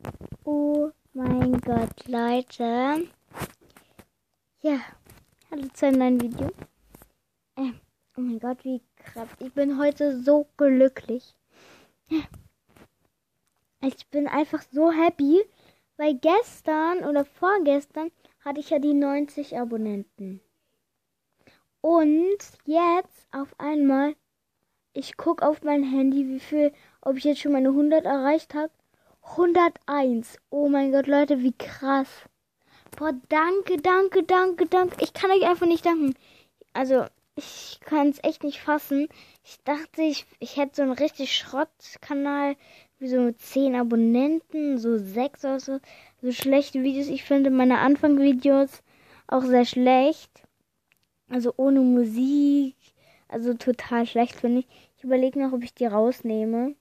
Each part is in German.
Oh mein Gott, Leute. Ja, hallo zu einem neuen Video. Oh mein Gott, wie krass. Ich bin heute so glücklich. Ich bin einfach so happy, weil gestern oder vorgestern hatte ich ja die 90 Abonnenten. Und jetzt auf einmal, ich gucke auf mein Handy, ob ich jetzt schon meine 100 erreicht habe. 101. Oh mein Gott, Leute, wie krass. Boah, danke. Ich kann euch einfach nicht danken. Also, ich kann es echt nicht fassen. Ich dachte, ich hätte so einen richtig Schrottkanal, wie so mit 10 Abonnenten, so 6 oder so. So schlechte Videos. Ich finde meine Anfangsvideos auch sehr schlecht. Also ohne Musik. Also total schlecht, finde ich. Ich überlege noch, ob ich die rausnehme.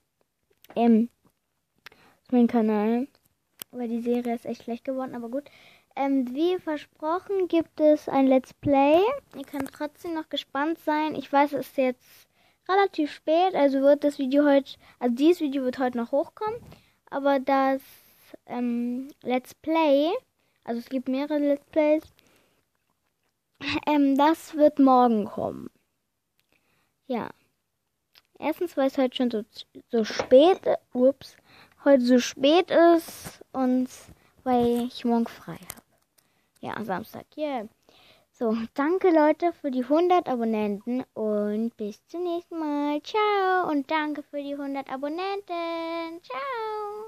Auf meinen Kanal. Weil die Serie ist echt schlecht geworden, aber gut. Wie versprochen gibt es ein Let's Play. Ihr könnt trotzdem noch gespannt sein. Ich weiß, es ist jetzt relativ spät, also wird das Video heute, also dieses Video wird heute noch hochkommen. Aber das Let's Play, also es gibt mehrere Let's Plays, das wird morgen kommen. Ja. Erstens, weil es heute schon so spät ist und weil ich morgen frei habe. Ja, Samstag, yeah. So, danke Leute für die 100 Abonnenten und bis zum nächsten Mal. Ciao und danke für die 100 Abonnenten. Ciao.